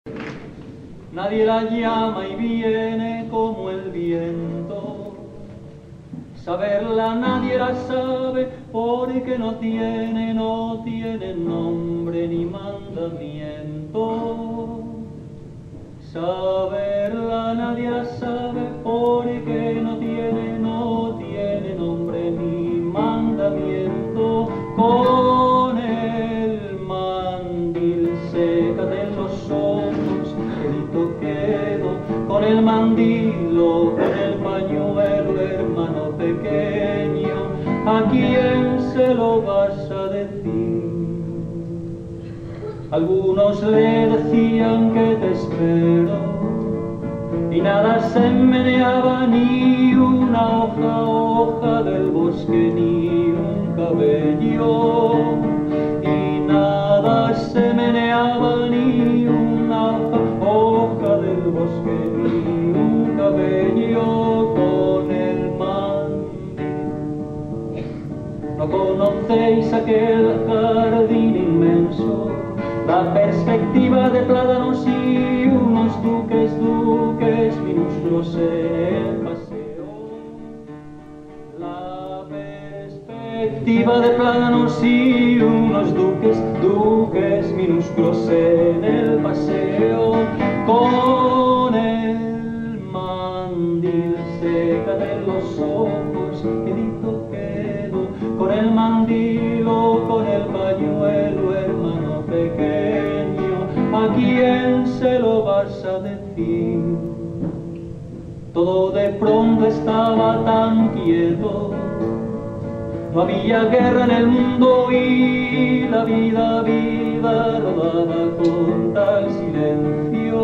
Nadie la llama y viene como el viento. Saberla nadie la sabe porque no tiene nombre ni mandamiento. Saberla nadie la sabe porque no tiene nombre ni mandamiento. Con el mandil sécate los ojos, quedito quedo, con el mandilo, con el pañuelo, hermano pequeño, ¿a quién se lo vas a decir? Algunos le decían que te espero y nada se meneaba, ni una hoja del bosque, ni un cabello, y nada se meneaba, ni una hoja del bosque, ni un cabello. Con el mandil no conocéis aquel jardín inmenso, la perspectiva de plátanos y unos duques minúsculos en el paseo. La perspectiva de plátanos y unos duques minúsculos en el paseo. Con el mandil sécate los ojos, quedito quedo, con el mandilo, con el pañuelo, hermano pequeño, ¿a quién se lo vas a decir? Todo de pronto estaba tan quieto, no había guerra en el mundo y la vida rodaba con tal silencio.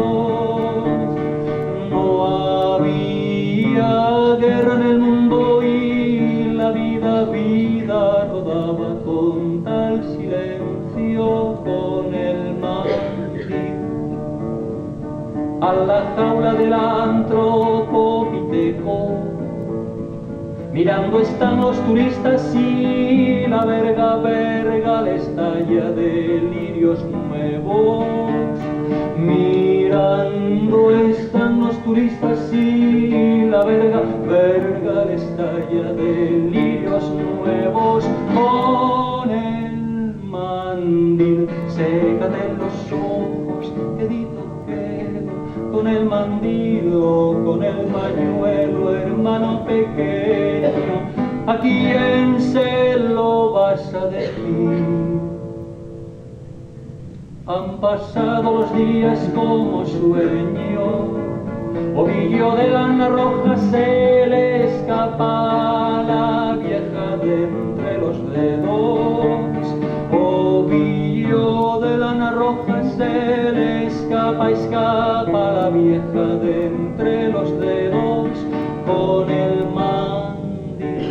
No había guerra en el mundo y la vida rodaba con tal silencio. Con el mandil a la jaula del antropopiteco, mirando están los turistas y la verga le estalla de lirios nuevos. Mirando están los turistas y la verga le estalla de lirios nuevos. Con el mandil sécate los ojos, quedito quedo, con el mandilo, con el pañuelo, hermano pequeño, ¿a quién se lo vas a decir? Han pasado los días como sueño, ovillo de lana roja se le escapa a la vieja de entre los dedos. Ovillo de lana roja se le escapa a la vieja de entre los dedos. Con el mandil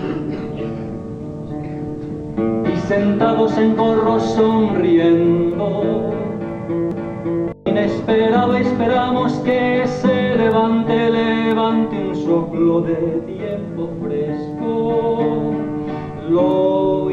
y sentados en corro sonriendo, inesperado esperamos que se levante un soplo de tiempo fresco. Lo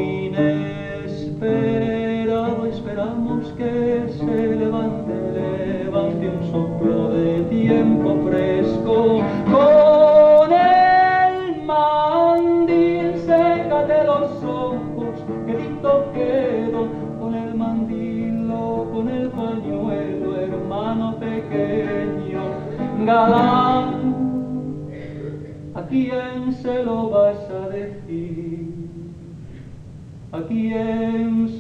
inesperado esperamos que se levante un soplo de tiempo fresco. Con el mandil sécate los ojos, quedito quedo, con el mandilo, con el pañuelo, hermano pequeño, galán, ¿a quién se lo vas a decir? ¿A quién